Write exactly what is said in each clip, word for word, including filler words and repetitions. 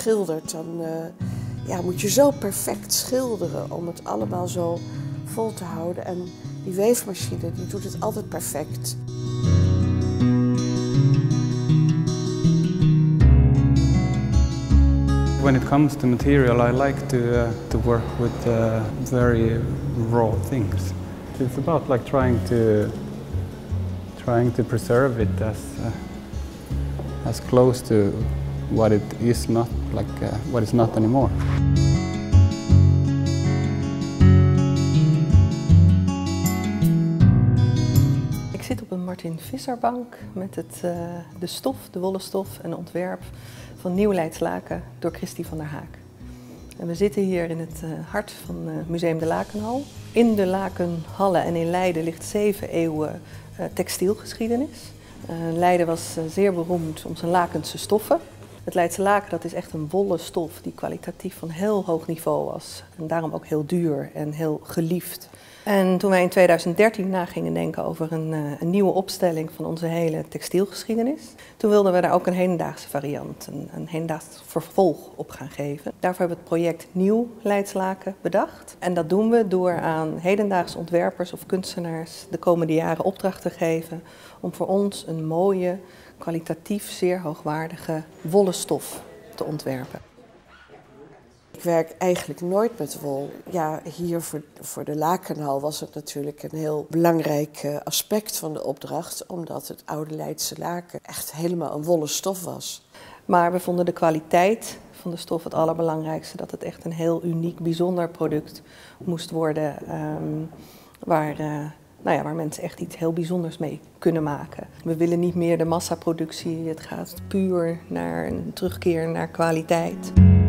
schildert, dan uh, ja, moet je zo perfect schilderen om het allemaal zo vol te houden. En die weefmachine die doet het altijd perfect. When it comes to material, I like to uh, to work with uh, very raw things. It's about like trying to trying to preserve it as uh, as close to what it is not, like uh, what is not anymore. Ik zit op een Martin Visserbank met het, uh, de stof, de wollen stof en een ontwerp van Nieuw Leids Laken door Christy van der Haak. En we zitten hier in het uh, hart van uh, Museum de Lakenhal. In de Lakenhallen en in Leiden ligt zeven eeuwen uh, textielgeschiedenis. Uh, Leiden was uh, zeer beroemd om zijn lakense stoffen. Het Leidse laken dat is echt een wollen stof die kwalitatief van heel hoog niveau was. En daarom ook heel duur en heel geliefd. En toen wij in tweeduizend dertien na gingen denken over een, uh, een nieuwe opstelling van onze hele textielgeschiedenis, toen wilden we daar ook een hedendaagse variant, een, een hedendaags vervolg op gaan geven. Daarvoor hebben we het project Nieuw Leids Laken bedacht. En dat doen we door aan hedendaagse ontwerpers of kunstenaars de komende jaren opdracht te geven om voor ons een mooie, kwalitatief zeer hoogwaardige wollen stof te ontwerpen. Ik werk eigenlijk nooit met wol. Ja, hier voor, voor de Lakenhal was het natuurlijk een heel belangrijk aspect van de opdracht, omdat het oude Leidse laken echt helemaal een wollen stof was. Maar we vonden de kwaliteit van de stof het allerbelangrijkste, dat het echt een heel uniek, bijzonder product moest worden, um, waar, uh, nou ja, waar mensen echt iets heel bijzonders mee kunnen maken. We willen niet meer de massaproductie, het gaat puur naar een terugkeer naar kwaliteit.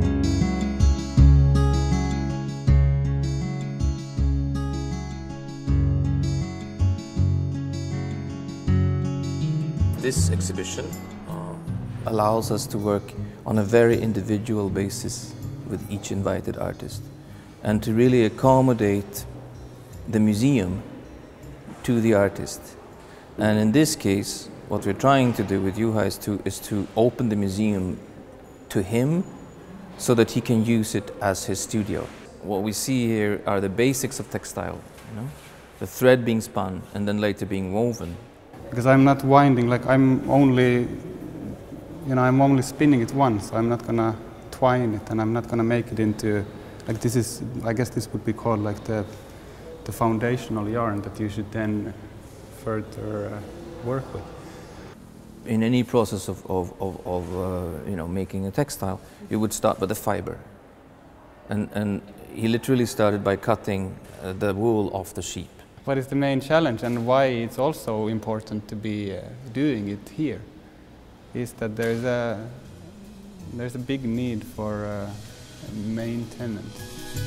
This exhibition uh, allows us to work on a very individual basis with each invited artist and to really accommodate the museum to the artist. And in this case, what we're trying to do with Juha is to, is to open the museum to him so that he can use it as his studio. What we see here are the basics of textile, you know? The thread being spun and then later being woven. Because I'm not winding, like I'm only, you know, I'm only spinning it once. So I'm not gonna twine it, and I'm not gonna make it into, like this is, I guess this would be called like the, the foundational yarn that you should then further uh, work with. In any process of, of, of, of uh, you know, making a textile, you would start with the fiber. And, and he literally started by cutting uh, the wool off the sheep. What is the main challenge, and why it's also important to be uh, doing it here, is that there's a there's a big need for uh, maintenance.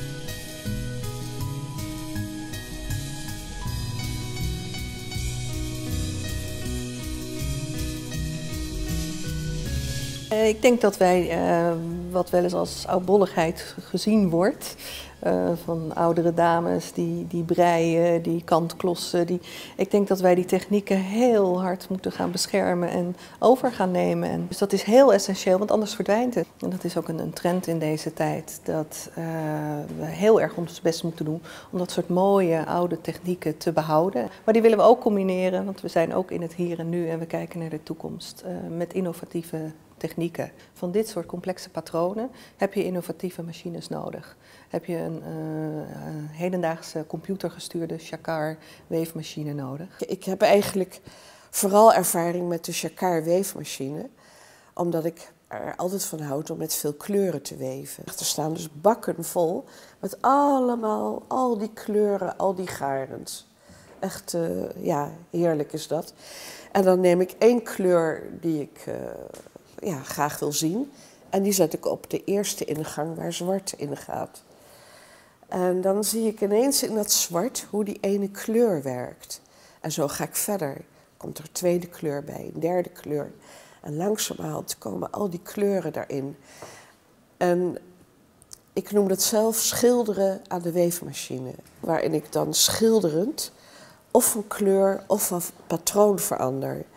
Ik denk dat wij, uh, wat wel eens als oudbolligheid gezien wordt, uh, van oudere dames die, die breien, die kantklossen, die, ik denk dat wij die technieken heel hard moeten gaan beschermen en over gaan nemen. En dus dat is heel essentieel, want anders verdwijnt het. En dat is ook een, een trend in deze tijd, dat uh, we heel erg ons best moeten doen om dat soort mooie oude technieken te behouden. Maar die willen we ook combineren, want we zijn ook in het hier en nu en we kijken naar de toekomst uh, met innovatieve technieken. Van dit soort complexe patronen heb je innovatieve machines nodig. Heb je een, uh, een hedendaagse computergestuurde Jacquard weefmachine nodig. Ik heb eigenlijk vooral ervaring met de Jacquard weefmachine, omdat ik er altijd van houd om met veel kleuren te weven. Er staan dus bakken vol met allemaal, al die kleuren, al die garens. Echt, uh, ja, heerlijk is dat. En dan neem ik één kleur die ik uh, ja, graag wil zien. En die zet ik op de eerste ingang waar zwart in gaat. En dan zie ik ineens in dat zwart hoe die ene kleur werkt. En zo ga ik verder. Komt er een tweede kleur bij, een derde kleur. En langzamerhand komen al die kleuren daarin. En ik noem dat zelf schilderen aan de weefmachine. Waarin ik dan schilderend of van kleur of van patroon verander.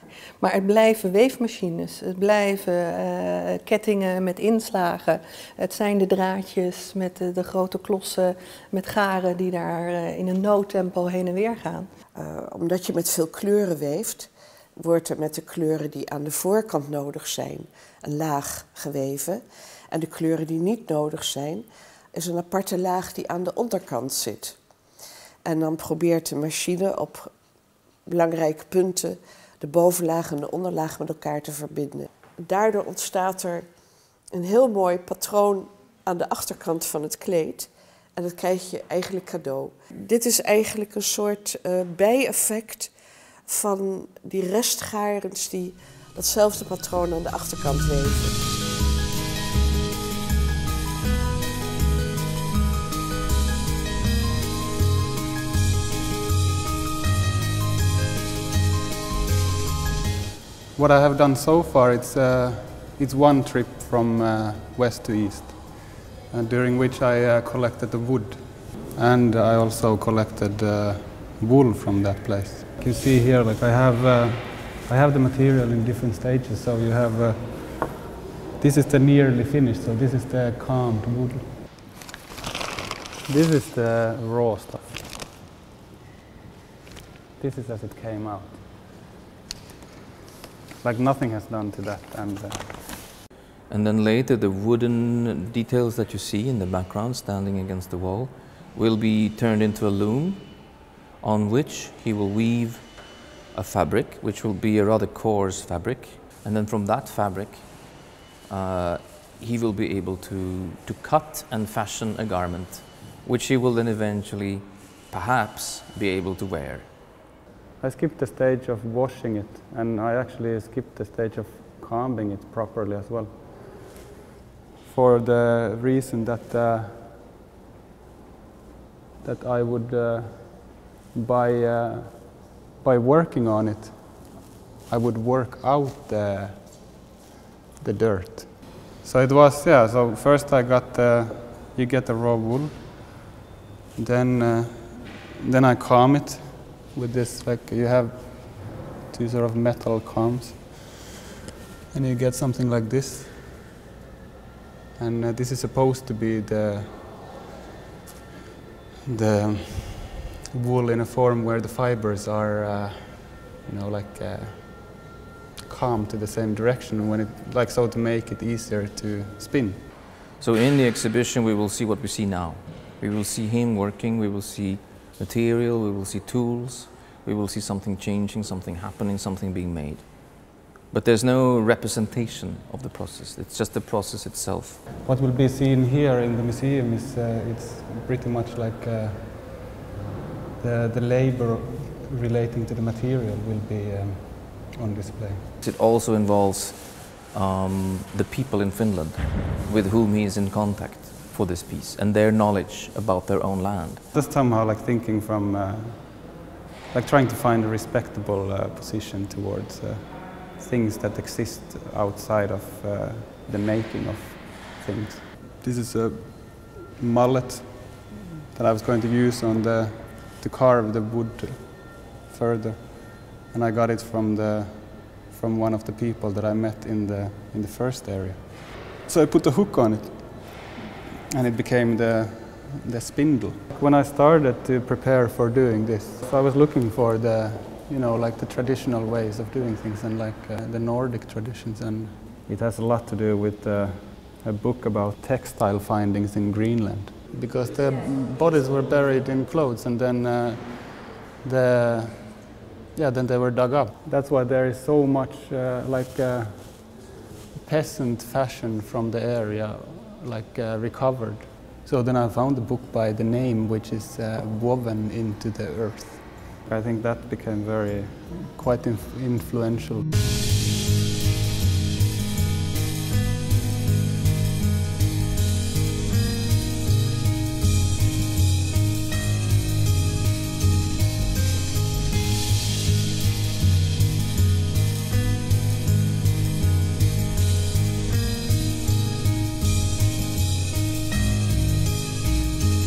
Maar het blijven weefmachines, het blijven uh, kettingen met inslagen. Het zijn de draadjes met de, de grote klossen met garen die daar uh, in een noodtempo heen en weer gaan. Uh, omdat je met veel kleuren weeft, wordt er met de kleuren die aan de voorkant nodig zijn een laag geweven. En de kleuren die niet nodig zijn, is een aparte laag die aan de onderkant zit. En dan probeert de machine op belangrijke punten de bovenlaag en de onderlaag met elkaar te verbinden. Daardoor ontstaat er een heel mooi patroon aan de achterkant van het kleed. En dat krijg je eigenlijk cadeau. Dit is eigenlijk een soort uh, bijeffect van die restgarens die datzelfde patroon aan de achterkant weven. What I have done so far, it's, uh, it's one trip from uh, west to east, uh, during which I uh, collected the wood. And I also collected uh, wool from that place. You can see here, like I have, uh, I have the material in different stages. So you have, uh, this is the nearly finished, so this is the calmed wool. This is the raw stuff. This is as it came out. Like nothing has done to that. And, uh, and then later the wooden details that you see in the background standing against the wall will be turned into a loom on which he will weave a fabric, which will be a rather coarse fabric. And then from that fabric uh, he will be able to, to cut and fashion a garment, which he will then eventually perhaps be able to wear. I skipped the stage of washing it, and I actually skipped the stage of combing it properly as well. For the reason that uh, that I would, uh, by uh, by working on it, I would work out the the dirt. So it was, yeah. So first I got the, you get the raw wool, then uh, then I comb it. With this, like you have two sort of metal combs, and you get something like this. And uh, this is supposed to be the the wool in a form where the fibers are, uh, you know, like uh, combed to the same direction when it, like so, to make it easier to spin. So in the exhibition, we will see what we see now. We will see him working. We will see material, we will see tools, we will see something changing, something happening, something being made. But there's no representation of the process, it's just the process itself. What will be seen here in the museum is uh, it's pretty much like uh, the, the labor relating to the material will be um, on display. It also involves um, the people in Finland with whom he is in contact for this piece, and their knowledge about their own land. Just somehow like thinking from, uh, like trying to find a respectable uh, position towards uh, things that exist outside of uh, the making of things. This is a mallet that I was going to use on the, to carve the wood further, and I got it from the, from one of the people that I met in the, in the first area. So I put a hook on it, and it became the, the spindle. When I started to prepare for doing this, so I was looking for the, you know, like the traditional ways of doing things and like uh, the Nordic traditions, and it has a lot to do with uh, a book about textile findings in Greenland. Because the bodies were buried in clothes, and then uh, the, yeah, then they were dug up. That's why there is so much uh, like uh, peasant fashion from the area, like uh, recovered. So then I found a book by the name, which is uh, woven into the earth. I think that became very, quite inf influential.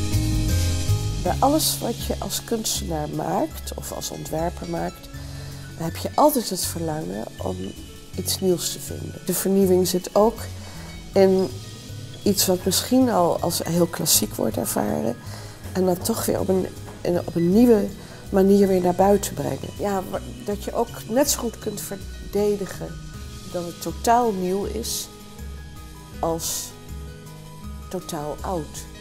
Bij alles wat je als kunstenaar maakt of als ontwerper maakt, dan heb je altijd het verlangen om iets nieuws te vinden. De vernieuwing zit ook in iets wat misschien al als heel klassiek wordt ervaren en dan toch weer op een, op een nieuwe manier weer naar buiten brengen. Ja, dat je ook net zo goed kunt verdedigen dat het totaal nieuw is als totaal oud.